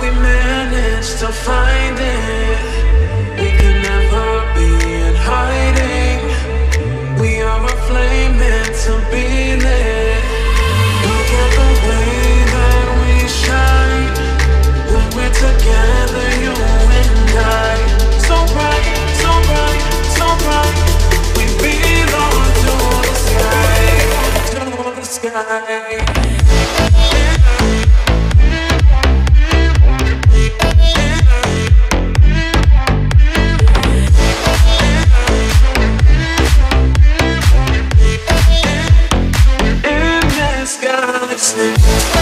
we managed to find it. We can never be in hiding. We are a flame meant to be lit. Look at the way that we shine when we're together, you and I. So bright, so bright, so bright. We belong to the sky, to the sky. In this galaxy.